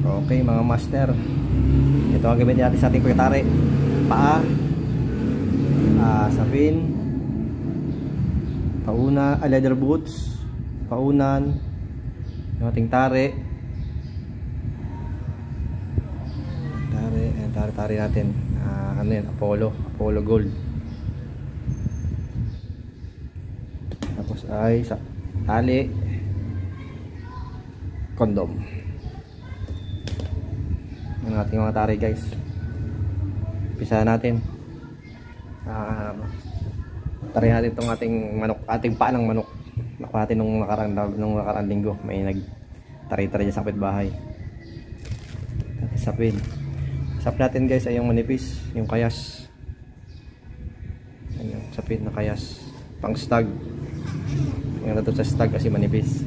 Okay mga master, ito ang gamitin natin sa ating pagkatari. Paa, sapin, pauna, leather boots, paunan, yung ating tari. Tari natin, ano yun, Apollo Gold. Tapos ay sa tali, kondom. Ang ating mga tari guys. Pisa natin. Tari natin itong ating manok, ating paa ng manok. Nakuha natin nung nakarang linggo. May nagtari-tari dyan sa kapitbahay. Sapin. Sap natin guys ay yung manipis, yung kayas. Ayan, sapin na kayas. Pang stag. Yung nato sa stag kasi manipis.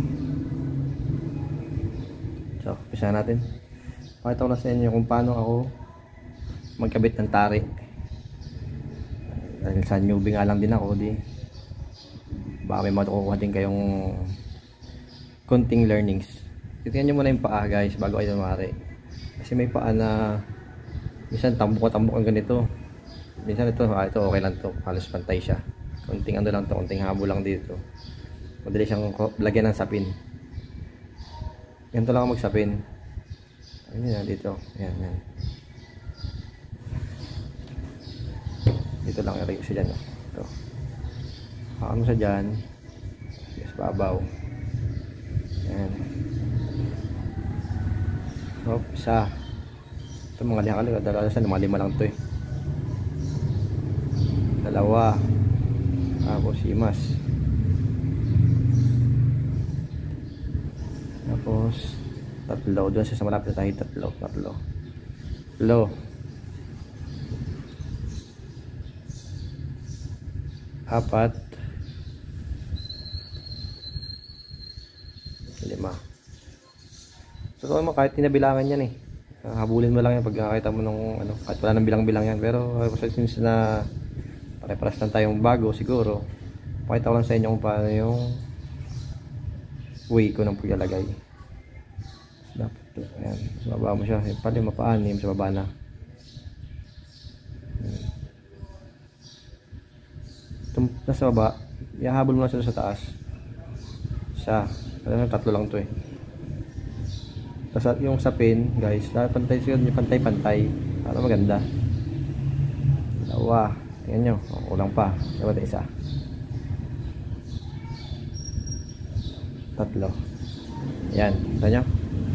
So, pisa natin. Pakita ko na sa inyo kung paano ako magkabit ng tari. Dahil sa newbie nga lang din ako, baka may matukuha din kayong konting learnings. Titingnan nyo muna yung paa guys bago kayo tumari. Kasi may paa na minsan tambok ang ganito. Minsan ito okay lang to, halos pantay siya. Konting ano lang to, konting habo lang dito. Madali siyang lagyan ng sapin. Ganito lang ako magsapin. Ayan dito. Ayan. Dito lang i-ray ko siya dyan. Ito. Hakan mo siya dyan. Yes, babaw. Ayan. Hop, isa. Ito mga liha-kali. Dalawa sa lima lang ito eh. Dalawa. Tapos imas. Tapos tatlo. Doon sa malapit na tayo. Tatlo. Apat. 5. So kahit tinabilangan yan eh. Habulin mo lang yan pag nakakita mo nung ano, kahit wala nang bilang-bilang yan. Pero since na pare-paras lang tayong bago siguro, pakita ko lang sa inyo kung paano yung way ko ng paglalagay. Dapat ito. Ayan. Mas mababa mo siya. Pali mapaanim sa baba na. Itong nasa baba, ihahabol mo na sila sa taas. Isa. Alam mo, 3 lang ito eh. Tapos yung sapin, guys, pantay siguro nyo, pantay-pantay. Para maganda. 2. Tingnan nyo. Kulang pa. Dapat isa. 3. Yan. Tignan nyo.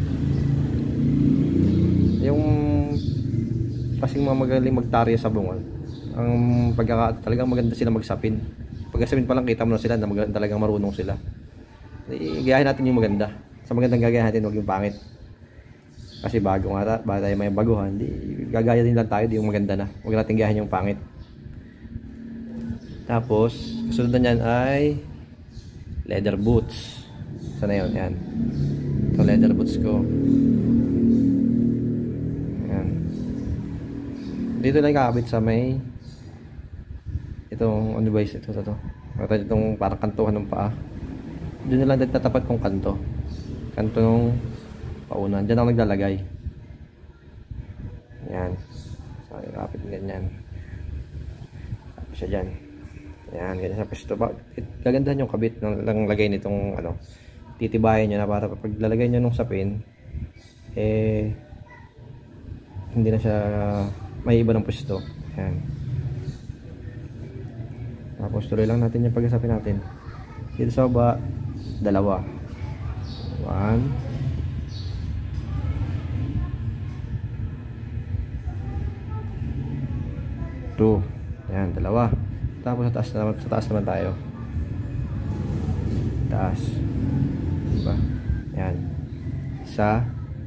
Yung kasing mga magaling magtarya sa bungal, ang talagang maganda sila magsapin. Pagkasapin pa lang kita mo na sila na talagang marunong sila. Igayahin natin yung maganda. Sa magandang gagayahin natin, huwag yung pangit. Kasi bago nga tayo may baguhan, gagaya din lang tayo, di yung maganda na. Huwag natin gayahin yung pangit. Tapos kasunod na yan ay leather boots. Sana yun, yan. Ito leather boots ko. Dito lang kakabit sa may itong ano ba ito itong parang kantuhan ng paa. Doon na lang tatapat kong kanto ng paunan. Diyan ako naglalagay. Yan. So kakabit ganyan. Tapos siya dyan. Yan, ganyan sa pwesto. Gagandahan yung kabit ng lagay nitong ano. Titibayan nyo na para pag lalagay nyo nung sapin hindi na siya may iba ng pwesto. Ayan. Tapos tuloy lang natin yung pag-asapin natin. Dito sa baba, 2. 1 2. Ayan, 2. Tapos sa taas naman tayo. Taas. Diba? Ayan. Isa.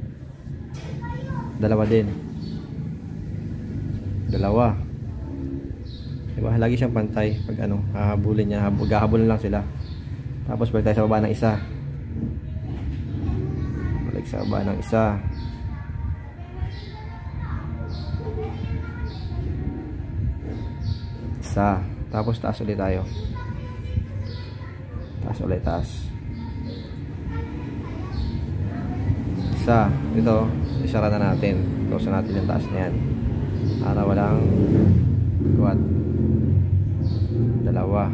2 din. 2. Diba? Lagi siyang pantay. Pag ano, hahabulin niya. Hahabulin lang sila. Tapos balik tayo sa baba ng isa. Balik sa baba ng isa. Isa. Tapos taas ulit tayo. Taas ulit, taas. Isa. Ito. isara na natin. Close na natin yung taas na yan para walang kuwat. Dalawa.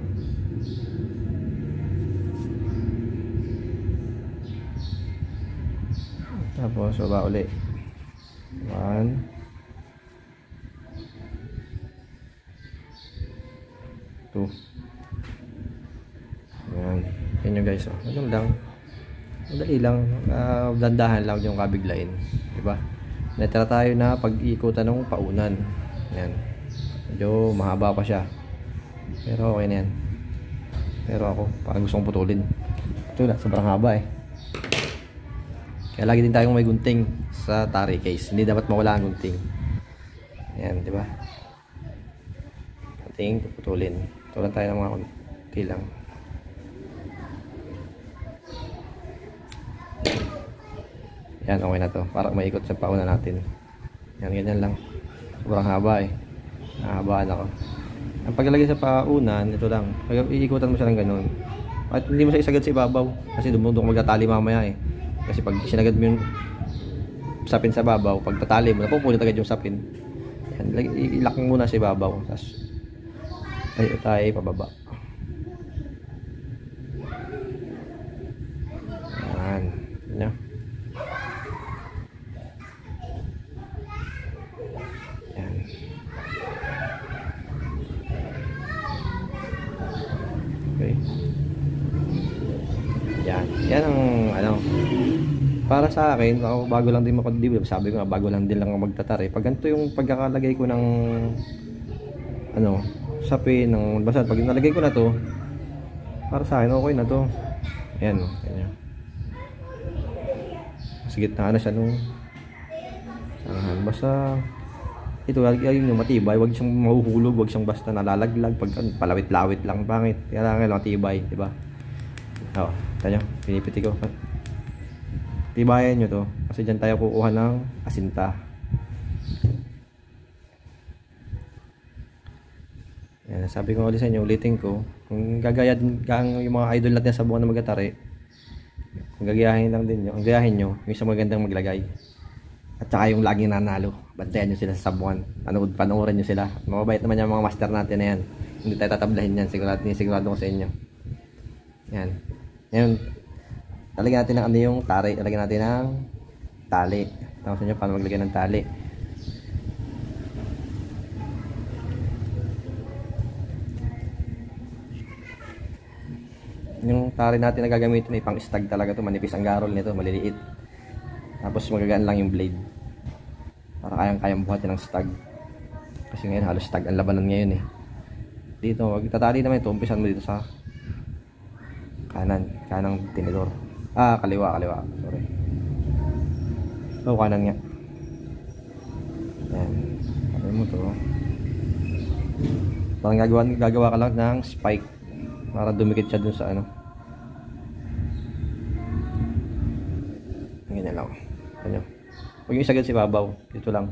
Tapos baba uli. 1 2. Ayan. Yan yung guys. Ganun lang. Madali lang. Dandahan lang yung kabiglain. Diba? Natira tayo na pag-iikutan ng paunan. Ayan. Medyo mahaba pa siya. Pero okay na yan. Pero ako, parang gusto kong putulin. Ito na, sobrang haba eh. Kaya lagi din tayong may gunting sa tari case. Hindi dapat mawala ang gunting. Ayan, diba? Gunting, putulin. Tulan tayo ng mga kunti lang. Yan, okay na to. Para maikot sa pauna natin. Yan, ganyan lang. Sobrang haba eh. Nahabaan ako. Ang paglalagay sa paunan, ito lang. Pag iikutan mo siya ng ganun. At hindi mo siya isagad sa ibabaw. Kasi dumudong magtatali mamaya eh. Kasi pag sinagad mo yung sapin sa babaw, pag tatali mo, napupulot agad yung sapin. Yan, ilak mo muna sa ibabaw. Tapos tayo pababa. Yan. Yan. Yan. Okay. Yan. Yan ang ano. Para sa akin, ako bago lang din makondibig. Sabi ko nga, bago lang din lang magtatari. Pag ganito yung pagkakalagay ko ng ano, sapin, ng basa. Pag nalagay ko na to, para sa akin, okay na to. Ayan, ganyan. Sa gitna na siya nung basta ito, ayun yung matibay. Huwag siyang mahuhulog, huwag siyang basta nalalaglag. Pag palawit-lawit lang, pangit. Kailangan matibay, diba? Oo, tayo, pinipiti ko. Tibayan nyo to kasi dyan tayo kukuha ng asinta. Yan, sabi ko ulit sa inyo, ulitin ko, kung gagaya din yung mga idol natin sa buwan na magatari, kung gagayahin lang din nyo, ang gayahin nyo yung isang magandang maglagay at saka yung laging nanalo. Bantayan nyo sila sa sabuan, panoorin nyo sila. Mababait naman yung mga master natin na yan, hindi tayo tatablahin yan, sigurado ko sa inyo. Yan, yan. Lalagyan natin ng ano yung tari. Lalagyan natin ng tali. Tapos nyo paano maglagay ng tali. Yung tari natin na gagamitin ay pang stag talaga to. Manipis ang garol nito. Maliliit. Tapos magagaan lang yung blade. Para kayang buhatin ng stag. Kasi ngayon halos stag ang labanan ngayon eh. Dito, magtatali naman ito. Umpisan mo dito sa kanang tinidor. Kaliwa. Sorry. Kanan nga. Yan. Sabi mo to. Parang gagawa ka lang ng spike para dumikit siya dun sa ano. Ganyan lang. Ano? Huwag yung isagad si babaw. Dito lang.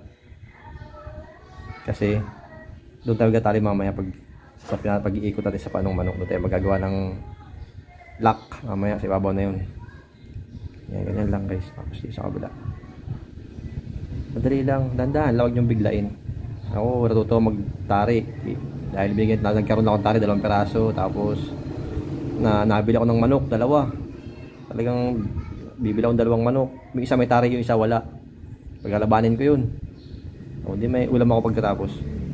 Kasi doon tayo gatali mamaya pag-iikot natin sa panong manok. Doon tayo magagawa ng lock mamaya si babaw na yun. Yan, ganyan lang guys. Tapos dito sa kabila. Madali lang. Dandahan. Huwag niyong biglain. Ako, natuto magtari. Dahil nagkaroon ako ng tari, 2 peraso. Tapos, nabili ako ng manok, 2. Talagang, bibili akong 2 manok. May isa may tari, yung isa wala. Pagkalabanin ko yun. O, di may ulam ako pagkatapos.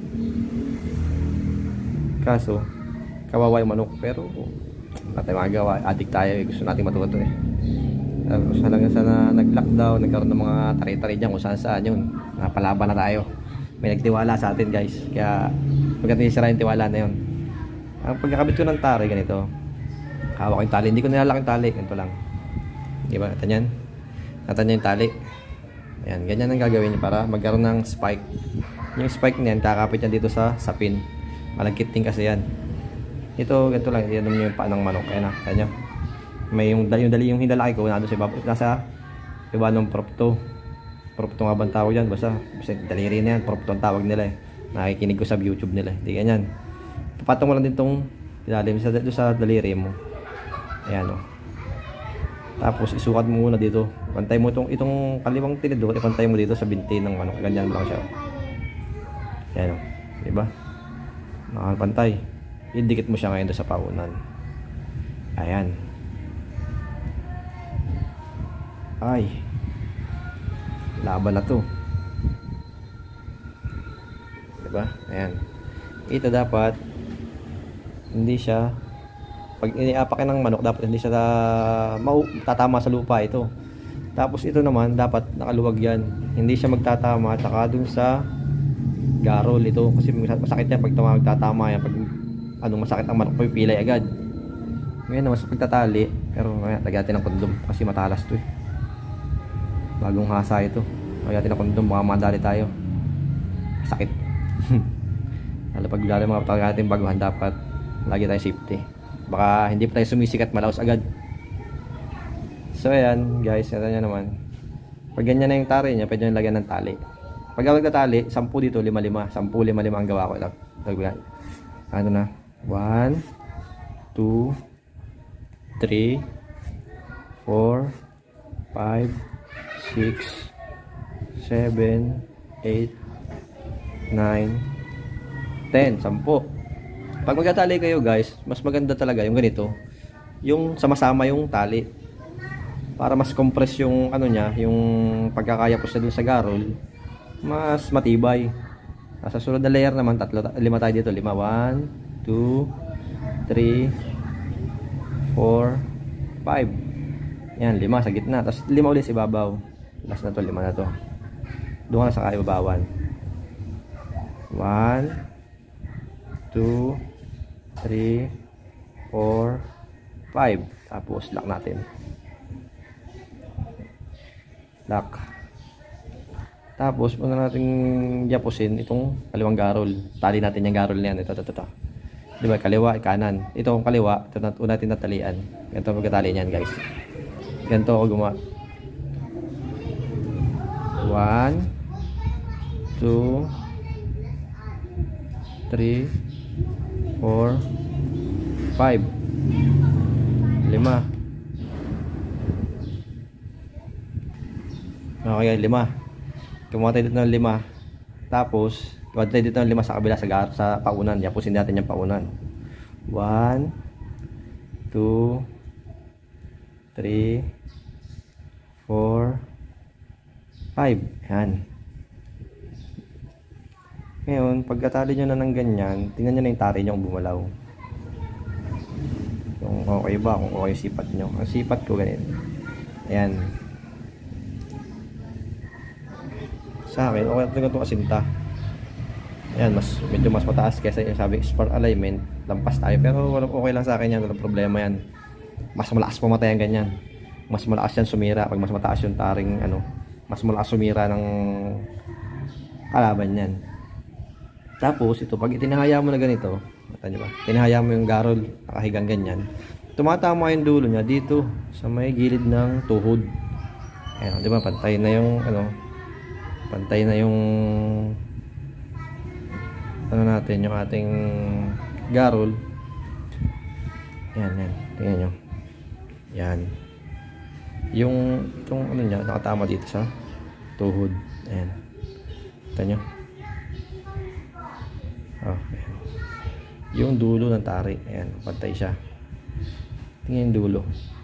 Kaso, kawawa yung manok. Pero, natin magawa. Adik tayo. Gusto natin matuto eh. Tapos halagang sana nag-lockdown, nagkaroon ng mga tari-tari dyan kung saan yun. Napalaban na tayo. May nagtiwala sa atin guys. Kaya maganda yung sira yung tiwala na yun. Ang pagkakabit ko ng tari ganito. Hawak yung tali. Hindi ko nilalak yung tali. Ganito lang. Diba? Natan yan. Natan yan yung tali. Ayan. Ganyan ang gagawin niyo para magkaroon ng spike. Yung spike niyan, kakapit yan dito sa sapin. Malagkit din kasi yan. Ito, ganito lang. Iyanom nyo yung paa ng manok. Ayan na. Ayan nyo. May yung hinlalaki ko nasa iba ng propto nga bang tawag yan, basta daliri na yan, propto ang tawag nila eh. Nakikinig ko sa YouTube nila, hindi ganyan. Papatong mo lang din itong ilalim sa daliri mo. Ayan o. Tapos isukat mo muna dito. Pantay mo itong kaliwang tinidor, ipantay mo dito sa binti ng manok. Ganyan lang siya. Yan o. Diba? Nakapantay. Idikit mo siya ngayon doon sa paunan. Ayan. Ay. Laban na to. Diba? Ayan. Ito dapat hindi siya, pag iniapakin ng manok, dapat hindi siya tatama sa lupa ito. Tapos ito naman dapat nakaluwag yan, hindi siya magtatama tsaka dun sa garol ito, kasi masakit yan pag magtatama yan. Pag masakit ang manok, pipilay agad. Ngayon naman sa pagtatali, pero lagyan natin ng kondom kasi matalas to eh. Bagong hasa ito, lagyan natin ng kondom, baka madali tayo, sakit. Lalo pag lalo mga patawag natin baguhan, dapat lagi tayo safety, baka hindi pa tayo sumisikat, malaos agad. So ayan guys, ito nyo naman, pag ganyan na yung tari nya, pwede nyo lagyan ng tali. Pag gawag na tali, 10 dito, 5-5, 10-5-5 ang gawa ko. Ano na, 1 2 3 4 5 6 7 8 9 10, 10. Pag magtatali kayo guys, mas maganda talaga yung ganito, yung sama-sama yung tali, para mas compress yung niya, yung pagkakaya po sa dun sa garol, mas matibay. Sa sunod na layer naman, 5 tayo dito. 5, 1 2 3 4 5. Yan, 5 sa gitna, tapos 5 ulit sa ibabaw. Last na to, 5 na to. Doon ka na sa kaibabawan. 1 2 3 4 5. Tapos lock natin. Lock. Tapos muna natin diapusin itong kaliwang garol. Tali natin yung garol na yan. Ito. Diba, kaliwa, kanan. Ito kung kaliwa, ito una natin natalian. Ganito ang pagkatali niyan guys. Ganito ako gumawa. 1 2 3 4 5 5. Okay, 5. Kumuha tayo dito ng 5. Tapos kumuha tayo dito ng 5 sa kabila, sa paunan. Yapusin natin yung paunan. 1 2 3 4 5. Yan. Ngayon, pagkatali nyo na ng ganyan, tingnan nyo na yung tari nyo kung bumalaw. Kung okay ba, kung okay yung sipat nyo. Ang sipat ko ganito. Ayan. Sa akin, okay talaga itong asinta. Ayan, medyo mas mataas kaysa yung sabi spar alignment. Lampas tayo, pero okay lang sa akin yan. Walang problema yan. Mas malakas pumatay ang ganyan. Mas malakas yan sumira. Pag mas mataas yung taring, mas malakas sumira ng kalaban yan. Tapos ito, pag itinahaya mo na ganito, nyo ba? Tinahaya mo yung garol, nakahigang ganyan, tumatama yung dulo niya dito sa may gilid ng tuhod. Ayan, di ba? Pantay na yung pantay na yung natin, yung ating garol. Yan. Tingnan nyo. Yan. Itong niya, nakatama dito sa tuhod. Ayan. Ito nyo. Okay. Yung dulo ng tari, ayan, pantay siya. Tingnan yung dulo.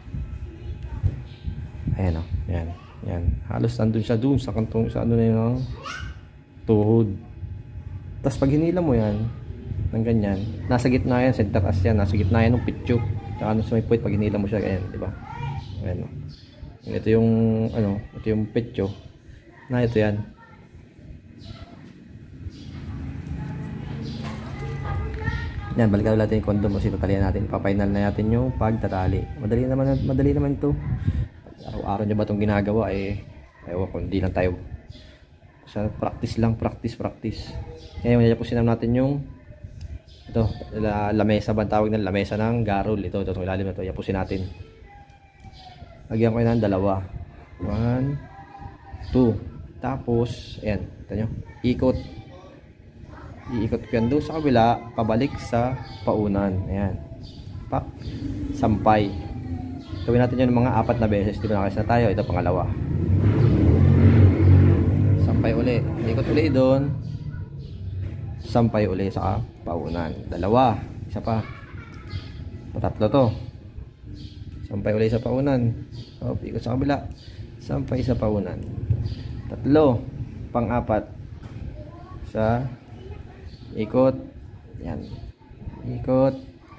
Ayan o, yan. Halos nandun siya dun sa kantong, sa na yung tuhod. Tapos pag hinila mo yan ng ganyan, nasa gitna yan, center as yan, nasa gitna yan ng pitcho. Saka sa may point, pag hinila mo siya, ayan, diba? Ayan o. Ito yung, ito yung pitcho. Na ito yan. Yan, balikan natin yung kondom kasi tatalian natin. Ipapainal na natin yung pagtatali. Madali naman ito. Araw-araw nyo ba itong ginagawa? Ewan ko, hindi lang tayo. Sa practice lang, practice. Ngayon, yapusin natin yung ito, lamesa ba tawag ng lamesa ng garol. Ito, itong ilalim na ito. Yapusin natin. Lagyan ko yun ng 2. 1, 2. Tapos, ayan, ito nyo. Iikot ko yan doon sa kabila, pabalik sa paunan. Ayan. Pak. Sampay. Gawin natin yun mga 4 na beses. Di ba nakayos na tayo? Ito pangalawa. Sampay uli. Ikot uli doon. Sampay uli sa paunan. Dalawa. Isa pa. Patatlo to. Sampay uli sa paunan. Ikot sa kabila. Sampay sa paunan. Tatlo. Pang-4. Sa ikot. Yan. Ikot.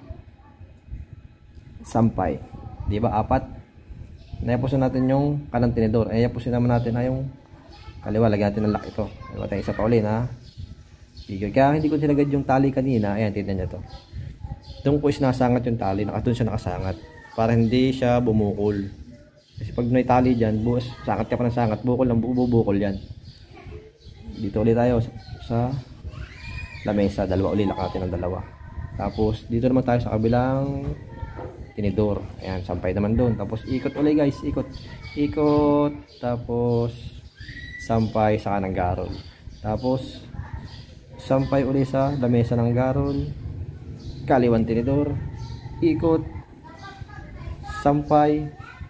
Sampay. Di ba 4? Nayapusin natin yung kanang tinidor. Nayapusin naman natin yung kaliwa. Lagyan natin ng lock ito. Diba tayo isa pa uli na figure. Kaya hindi ko sinagad yung tali kanina. Ayan, tignan nyo to. Doon ko is nasangat yung tali. Doon siya nakasangat. Para hindi siya bumukol. Kasi pag may tali dyan, sangat ka pa ng sangat. Bukol lang, bubukol yan. Dito ulit tayo sa lamesa. Dalawa uli. Lock natin ng dalawa. Tapos dito naman tayo sa kabilang tinidor. Ayan, sampay naman doon. Tapos ikot ulit guys, ikot. Ikot. Tapos sampay sa kanang garol. Tapos sampay ulit sa lamesa ng garol. Kaliwan tinidor. Ikot. Sampay.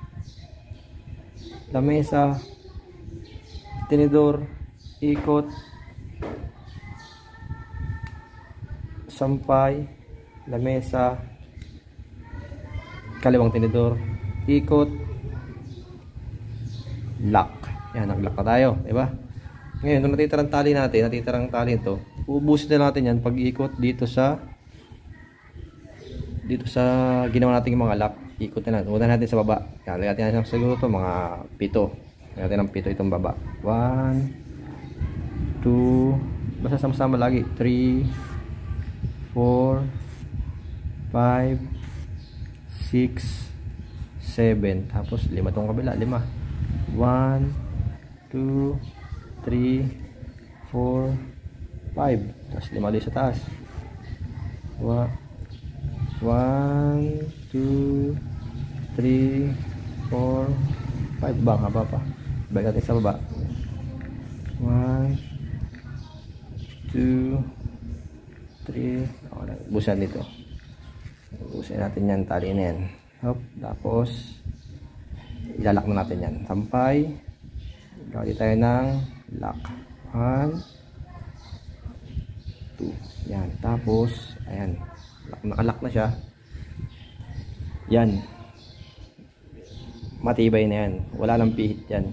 Lamesa. Tinidor. Ikot. Sampay. Lamesa. Kaliwang tinidor. Ikot. Lock. Yan, nag-lock na tayo, diba? Ngayon, kung natitirang tali natin, natitirang tali ito, ubusin na natin yan pag ikot dito sa ginawa natin yung mga lock. Ikot na natin. Una natin sa baba. Yan, lagyan natin siguro ito mga 7. Lagyan natin ng 7 itong baba. 1, 2, basta sama-sama lagi. 3, 4, 5, 6, 7. Tapos 5 itong kabila. 5. 1, 2, 3, 4, 5. Tapos 5 ulit sa taas. 1, 2, 3, 4, 5. Bang, haba pa. Balik natin sa baba. 1, 2, 3. Busan dito. Busan natin yan. Tali na yan. Hop. Tapos ilalak na natin yan. Sampay. Gawin tayo ng lock. 1, 2. Yan. Tapos ayan. Nakalock na siya. Yan. Matibay na yan. Wala nang pihit yan.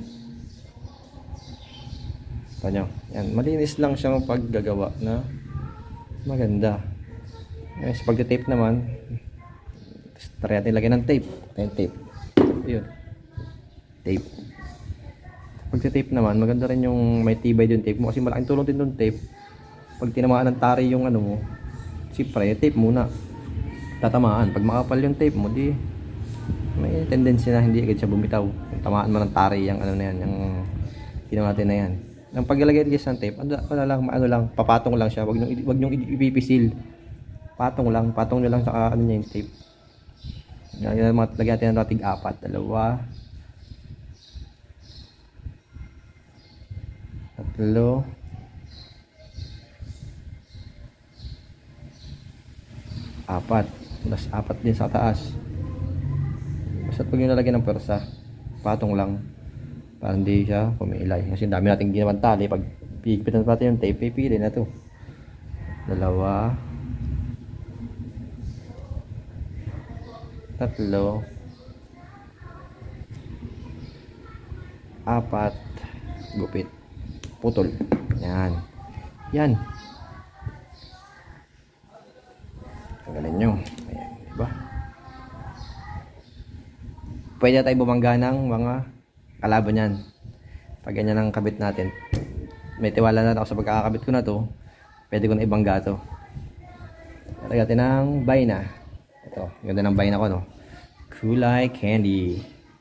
Ito nyo. Yan. Malinis lang siyang paggagawa na maganda. Yan. Sa pagka-tape naman, try natin lagyan ng tape. Ayan, tape. Ayun. Tape. Pagka-tape naman, maganda rin yung may tibay yung tape mo. Kasi malaking tulong din yung tape. Pag tinamaan ng tari yung ano mo, siyempre, tape muna. Tatamaan. Pag makapal yung tape mo, di may tendency na hindi agad siya bumitaw. Kung tamaan mo ng tari yung ano na yan, yung ginawa natin na yan. Ang paglalagay guys ng tape, ano lang, papatong lang siya. Wag nyo ipipisil. Patong lang nyo lang sa ano niya yung tape. Lagyan natin ng rating 4. 2, 3, 4. Plus 4 din sa taas. Basta pag yung nalagyan ng pwersa, patong lang para hindi siya pumilay. Kasi dami nating ginawan tali. Pag pigpitan natin yung tape, pipili na to. 2, 3, 4. Gupit. Putol. Yan. Yan. Tanggalin nyo. Ayan. Diba? Pwede tayo bumangga ng mga kalaban yan. Pag ganyan ang kabit natin. May tiwala na ako sa pagkakakabit ko na to. Pwede ko na ibangga to. Lagyan natin ng bayna. Ito. Ganda ng bayna ko, no? Kulay candy.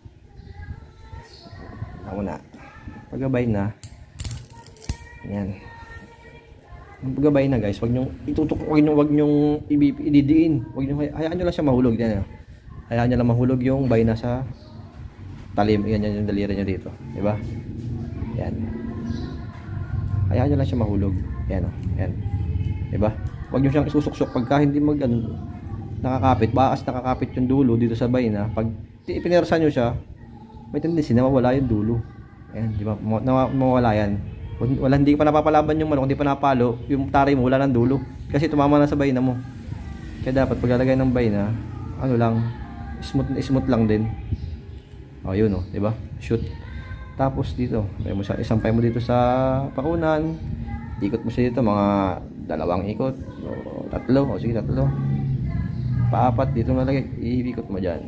Ako na. Pagkabay na. Yan. Ang pagkabay na guys, wag nyo itutok, wag nyo ididiin. Wag nyo, hayaan nyo lang siya mahulog. Yan, hayaan nyo lang mahulog yung bayna sa talim. Yan yung daliri nyo dito. Diba? Yan. Hayaan nyo lang siya mahulog. Yan o. Yan. Diba? Wag nyo siyang isusuksok pagka hindi nakakapit. Baka nakakapit yung dulo dito sa bayna. Pag ipinirsa nyo siya, may tendency na mawala yung dulo. Ayan, di ba? Mawala yan. Wala, hindi pa napapalaban yung manok, hindi pa napalo, yung tari mo wala ng dulo. Kasi tumama na sa bayna mo. Kaya dapat paglalagay ng bayna, ano lang, smooth lang din. O, yun o, di ba? Shoot. Tapos dito, isampay mo dito sa paunan. Ikot mo siya dito, mga 2 ikot. O 3, o sige 3. Paapat dito nalagay, iikot mo dyan.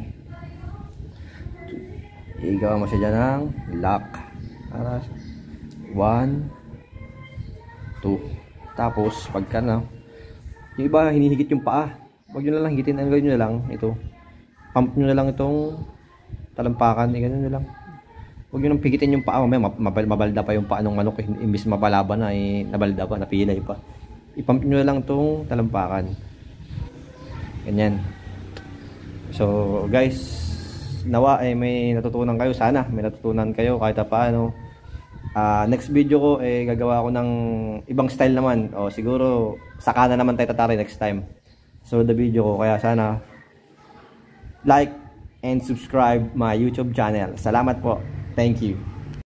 Igawa mo siya dyan ng lock. 1, 2. Tapos pagka na, yung iba hinihigit yung paa. Huwag nyo na lang higitin, ang gawin nyo na lang ito, pump nyo na lang itong talampakan, ganun nyo lang. Huwag nyo nang pigitin yung paa, mamaya mabalda pa yung paa ng manok, imbis mapalaban na, nabalda pa, napilay pa. I-pump nyo na lang itong talampakan, ganyan. So guys, nawa may natutunan kayo, sana may natutunan kayo kahit paano. Next video ko gagawa ako ng ibang style naman, o siguro saka na naman tayo tatari next time. So the video ko, kaya sana like and subscribe my YouTube channel. Salamat po, thank you.